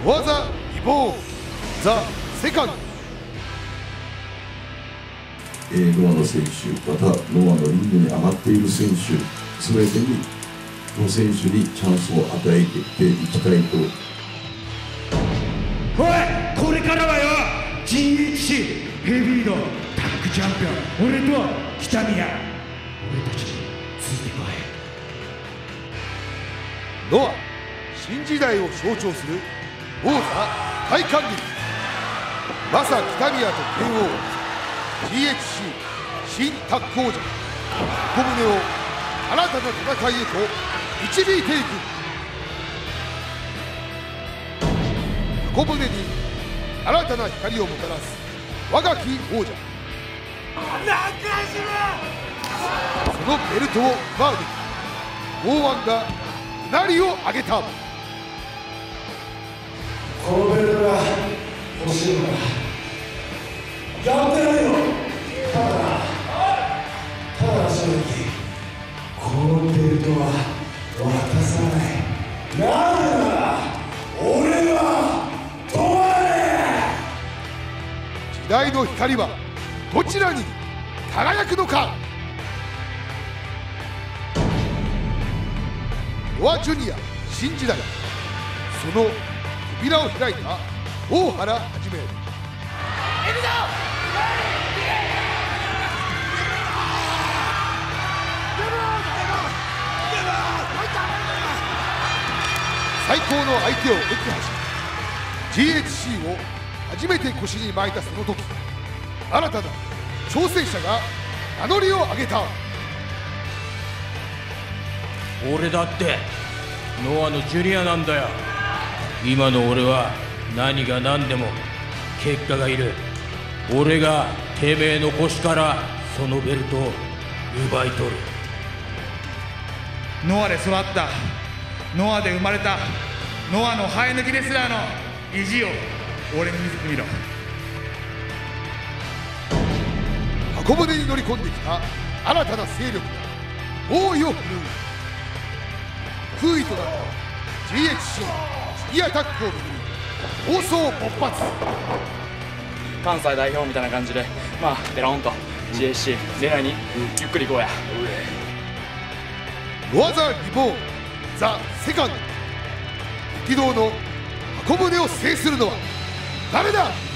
技リボーンザ・セカンド。 ノアの選手、またノアのリングに上がっている選手、すべてにこの選手にチャンスを与えていきたいと。 おい、これからはよ GHC ヘビーのタッグチャンピオン俺と北宮、俺たちについてこい。 ノア新時代を象徴する王座体感劇、マサ北宮と剣王 GHC 新タッグ王者小舟を新たな戦いへと導いていく。小舟に新たな光をもたらす若き王者、そのベルトを奪うべき剛腕がうなりを上げた。 このベルトが欲しいのか、やってないよ。ただ正直このベルトは渡さない。なぜなら俺は問われ。 時代の光はどちらに輝くのか。ノアジュニア新時代、その扉を開いた大原はじめ。最高の相手を撃破し GHC を初めて腰に巻いたその時、新たな挑戦者が名乗りを上げた。 俺だってノアのジュニアなんだよ。今の俺は何が何でも結果がいる。俺がてめえの腰からそのベルトを奪い取る。 ノアで育った、ノアで生まれた、ノアの生え抜きレスラーの意地を俺に見せてみろ。 箱舟に乗り込んできた新たな勢力が猛威を振るう。空位となった GHC ジュニアタッグを巡り抗争勃発。 関西代表みたいな感じで、デロンと GHC 狙いにゆっくり行こうや。 ノアザ・リボーンザ・セカンド、激動の箱舟を制するのは誰だ。